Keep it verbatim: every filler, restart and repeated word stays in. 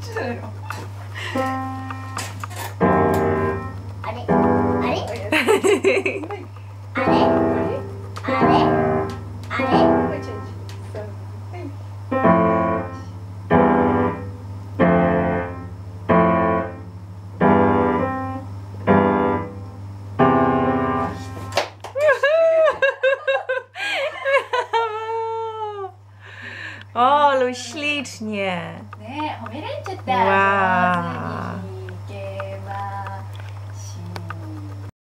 緒じゃないの。 あれあれあれあれあれ。 O, ale ślicznie. Nie, 褒められちゃった。 Wow.